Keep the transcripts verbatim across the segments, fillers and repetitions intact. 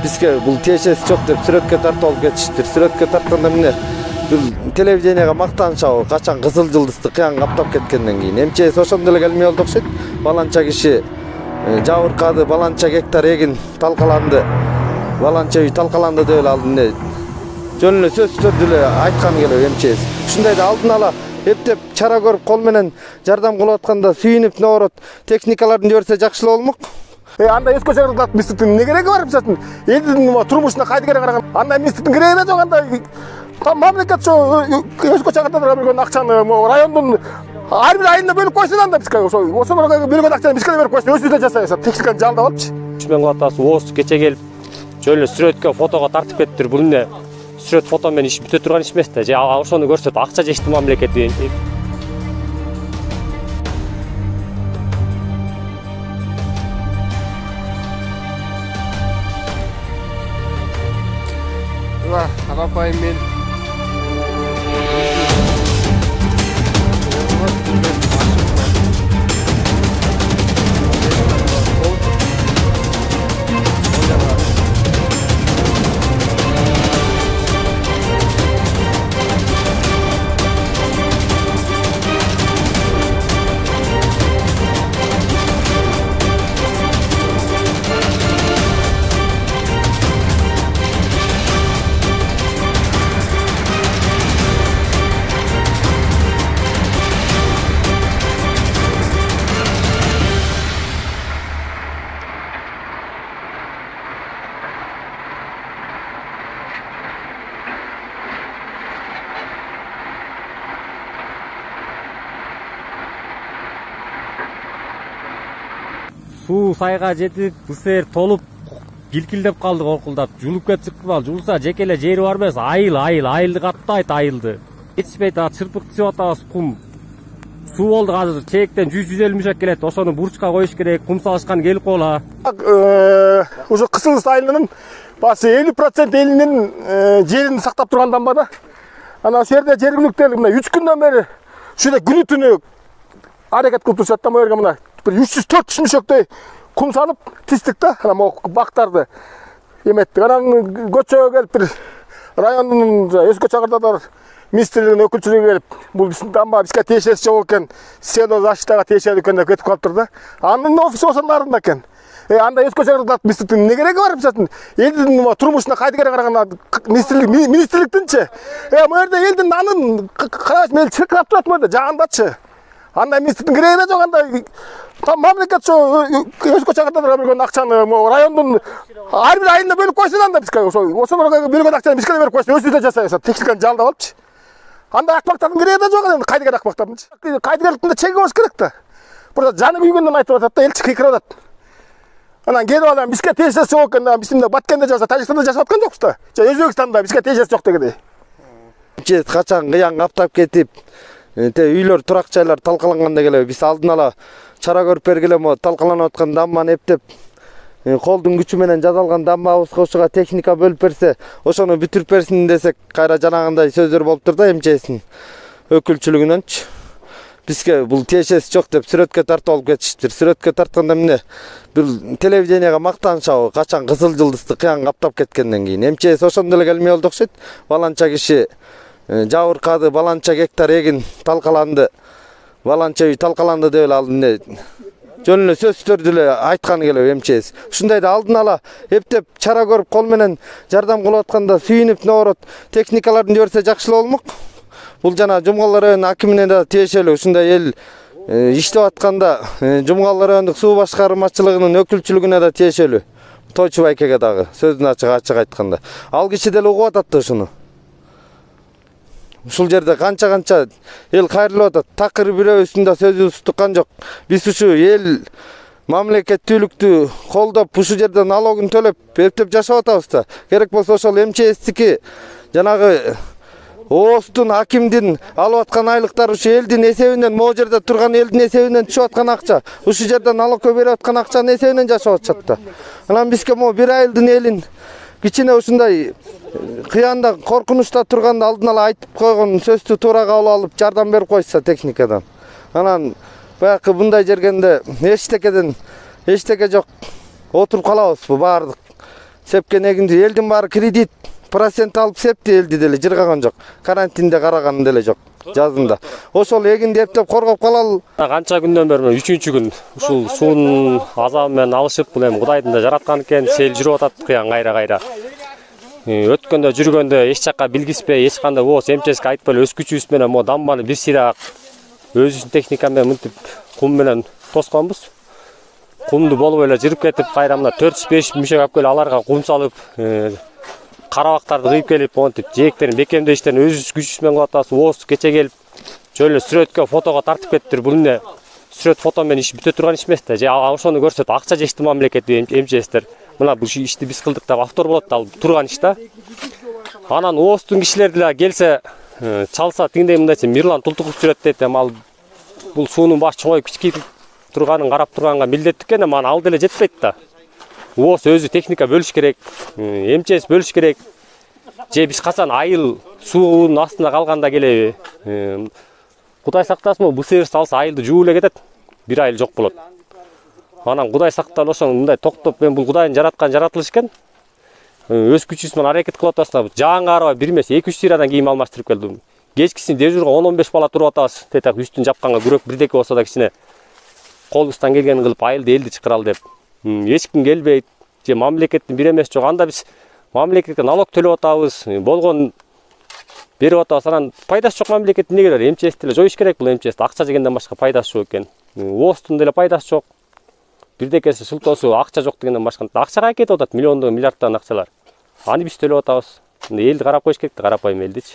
Бизге бул тиешеси жок деп сүрөткө тартып алып кетиштир. Сүрөткө тартканда эмне бул телевиденияга мактанышабы, качан кызыл жылдызды кыян каптап кеткенден кийин. МЧС ошондо эле келмей болду окшойт. Баланча киши жабыркады, баланча гектар эгин талкаланды. Баланча үй талкаланды деп эле алды эмне. Жөн эле сөздөрдү эле айткан келеби МЧС. Ушундайда алдын ала эптеп чара көрүп кол менен жардам кылып атканда сүйүнүп наоборот техникаларын жиберсе жакшылуу болмок. Э анда эске чыгырдат мистиктин эмне кереги бар мисалы? Элдин турмушуна кайда кереги караган? Анда мистиктин кереги да жок анда. Там мамлекет ошо эске чыгырдат берген акчаны райондун ар бир айында бөлүп койсун анда бизге ошо ошону бөлгөн акчаны бизге берип койсун. Өзүбүз да жасайбыз. Техниканы жалдап алыпчы. үч миң кылатасы ооз кече келип жөн эле сүрөткө, фотого тартып кетиптир. Бул эмне? Сүрөт фото менен иш бүтө турган иш эмес да. Же ошону көрсөтүп акча жешти мамлекет. Lah, apa-apain min. Суу сайга жетип, ысер толуп, килкилдеп калды коркулдап. Жулуп кетип калды. Жулса жекеле жери бар эмес, айыл, айыл, айылды каттайт айылды. Жетишпейт, чырпык түсүп атабыз, кум. Суу болду азыр, чээктен жүз жүз элүү мешек келет. Ошону бурчка коюш керек, кум салышкан келип кала. Ошо Кысылыс айылынын башы элүү процент элинин жерин сактап турган дамба да. Ана ошол жерде жергиликтүү эл мына үч күндөн бери ушуда күнү түнү аракет кылып турушат да, могу жерге мына үч жүз төрт жүз мешектей кум салып тиздик да, ана могу бактарды эметтик. Анан көчөгө келип бир райондун Өскө Чагырдатар министрлигинин өкүлчүлүгү келип, бул биздин дамба бизге тиешеси жок экен, сено защитага тиешелүү экен деп кетип калыптыр да. Анын офиси ошонун арында экен. Э анда Өскө Чагырдатар министрлигинин эмне кереги бар мисалы? Элдин турмушуна кайда кереги караган министрлик министрликтинчи. Э могу жерде элдин анын карабаш мел чыркырап турат могу жерде жагандачы. Анда министрликтин кереги да жок анда. Там мамлекет ошо Өскө Чагырдатар берген акчаны райондун ар бир айында бөлүп койсун анда бизге ошо ошону бөлгөн акчаны бизге берип койсун. Өзүбүз да жасайбыз. Техниканы жалдап алыпчы. Анда акмактардын кереги да жок, кайда керек акмактардынчы. Кайдыгерликтин да чеги болуш керек да. Burada canı kүйгөндөн айтып атат да, элчи кыйкырып атат. Анан келип алам бизге тиешеси жок экен да, биздин Баткенде жашаса, Тажикстанда жашап аткан жокпуз да. Же Өзбекстанда бизге тиешеси жок дегендей. Жет качан кыян каптап кетип, те үйлөр, турак жайлар талкаланганда келе биз алдын ала чара көрүп бергиле мо талкаланып аткан дамбаны эптеп колдун күчү менен жазалган дамбабызга ошого техника бөлүп берсе, ошону бүтүрүп берсин десек, кайра жанагындай сөздөр болуптур да МЧСтин өкүлчүлүгүнөнчү. Бизге бул тиешеси жок деп сүрөткө тартып алып кетиштир. Сүрөткө тартканда эмне бул телевиденияга мактанышабы, качан кызыл жылдызды кыян каптап кеткенден кийин. МЧС ошондо эле келмей болду окшойт. Баланча киши жабыркады, баланча гектар эгин талкаланды. Баланча үй талкаланды деп эле алды эмне. Жөн эле сөздөрдү эле айткан келеби МЧС. Ушундайда алдын ала эптеп чара көрүп кол менен жардам кылып атканда сүйүнүп наоборот техникаларын жиберсе жакшылуу болмок. Бул жана Жумгал районунун акимине да тиешелүү. Ушундай эл иштеп атканда Жумгал райондук суу башкармачылыгынын өкүлчүлүгүнө да тиешелүү. Тойчу байкеге дагы сөздүн ачык ачык айтканда. Ал киши деле угуп атат да ушуну. Ушул жерде канча-канча эл кайрылып атат. Такыр бирөөбүздүн да сөзүбүз туккан жок. Биз ушу эл мамлекеттүүлүктү колдоп, ушул жерде налогун төлөп, эптеп жашап атабыз да. Керек болсо ошол МЧСтики жанагы Оостун, акимдин алып аткан айлыктар ушу элдин эсебинен, могу жерде турган элдин эсебинен түшүп аткан акча, ушу жерде налогко берип аткан акчанын эсебинен жашап атышат да. Анан бизге могу бир айылдын элин кичине ушундай кыяында, коркунучта турганда алдын ала айтып койгон сөздү туура кабыл алып, жардам берип койса техникадан. Анан баягы мындай жергенде эчтекеден эчтеке жок, отуруп калабызбы баардык сепкен эгинди элдин баары кредит процент алып септи, элди деле жыргаган жок. Карантинде караган деле жок жазында. Ошол эгинди эптеп коргоп калалы. Канча күндөн бери үчүнчү күн ушул суунун азабы менен алышып, бул эми Кудайдын да жараткан экен, сел жүрүп атат кыян кайра-кайра. Өткөндө жүргөндө эч жакка билгиспей, эч кандай ооз эмческе айтпай эле өз күчүбүз менен мо дамбаны бир сыйраак өзүбүздүн техника менен мынтип кум менен тосконбуз. Кумду болбой эле жырып кетип, кайра мына төрт жүз беш мүшөк алып келип аларга кум салып, карабактарды кыйып келип, монтип жээктерин бекемдештерин өзүбүз күчүбүз менен кылып атабыз. Ооз кече келип, жөн эле сүрөткө, фотого тартып кетиптир. Бул эмне сүрөт фото менен иш бүтө турган иш эмес да. Же ошону көрсөтүп акча жешти мамлекеттик эмчестер. Мына бул ишти биз кылдык деп автор болот да, ал турган иш да. Анан ооздун кишилери деле келсе, чалса тиңдей мындайча Мирлан Тултуков жүрөт дейт. Эми ал бул суунун баш чоңой кичкейтип турганын карап турганга милдеттик экен, эми ал деле жетпейт да. Ооз өзү техника бөлүш керек, эмчес бөлүш керек. Же биз качан айыл суунун астында калганда келеби? Кудай сактасын, бул сыйыр салса айылды жууп эле кетет. Бир айыл жок болот. Анан Кудай сактан ошону мындай токтоп, мен бул Кудайдын жараткан жаратылыш экен. Өз күчүбүз менен аракет кылып атабыз. Жаанга карабай бир эмес эки үч сыйрадан кийим алмаштырып келдим. Кечкисин дежурга он он беш бала туруп атабыз. Тетак үстүн жапканга күрөк бирдеке болсо да кичине колубуздан келгенин кылып айылды элди чакыралы деп. Эч ким келбейт. Же мамлекеттин бир эмес жок. Анда биз мамлекетке налог төлөп атабыз. Болгон берип атабыз. Анан пайдасы жок мамлекет эмне керек? Эмчести эле жоюш керек бул эмчести. Акча жегенден башка пайдасы жок экен. Ооздун деле пайдасы жок. Бирдекеси султосу акча жок дегенден башка акчага кетип атат, миллиондон миллиарддан акчалар. Аны биз төлөп атабыз. Элди карап коюш керек да, карапайым элдичи.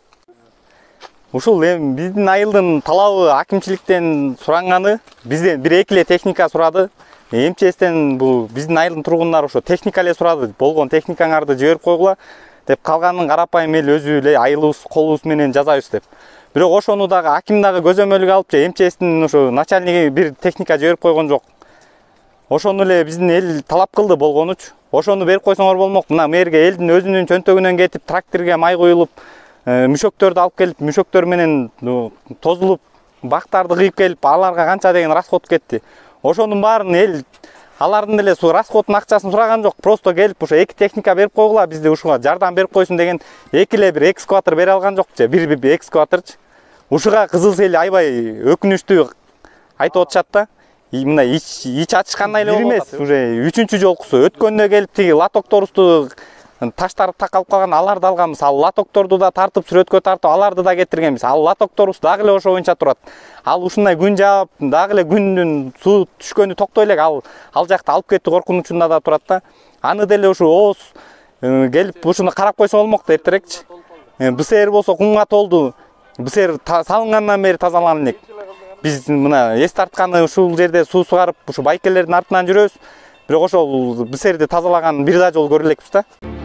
Ушул эми биздин айылдын талабы акимчиликтен суранганы, бизден бир эки эле техника сурады. Эмчестен бул биздин айылдын тургундары ошо техника эле сурады. Болгон техникаңарды жиберип койгула деп, калганын карапайым эл өзү эле айылыбыз колубуз менен жасайбыз деп. Бирок ошону дагы аким дагы көзөмөлгө алып, же эмчестин ошо начальниги бир техника жиберип койгон жок. Ошону эле биздин эл талап кылды болгонучу. Ошону берип койсоңор болмок. Мына мэрге элдин өзүнүн чөнтөгүнөн кетип, тракторге май куюлуп, мүшөктөрдү алып келип, мүшөктөр менен тозулуп, бактарды кыйып келип, аларга канча деген расход кетти. Ошонун баарын эл алардын деле су расходдун акчасын сураган жок. Просто келип ошо эки техника берип койгула, бизде ушуга жардам берип койсун деген эки эле бир экскаватор бере алган жок. Же бир бир экскаваторчу. Ушуга кызыл сел аябай өкүнүчтүү айтып атышат да. Мына ич ич ачышкандай эле болуп атат. Уже үчүнчү жолкусу. Өткөндө келип тиги латокторусту таштар такалып калган, аларды алганбыз. Ал латокторду да тартып, сүрөткө тартып, аларды да кетиргенбиз. Ал латокторубуз дагы эле ошо боюнча турат. Ал ушундай күн жаап, дагы эле күндүн суу түшкөнү токтой элек, ал ал жакта алып кетүү коркунучунда да турат да. Аны деле ушу ооз келип ушуну карап койсо болмок да эртерекчи. Бу сээр болсо кумга толду. Бу сээр салынгандан бери тазаланып элек. Биз мына эс тартканы ушул жерде суу сугарып, ушу байкелердин артынан жүрөбүз. Бирок ошол бу сээрди тазалаган бир да жол көрө элекпиз да.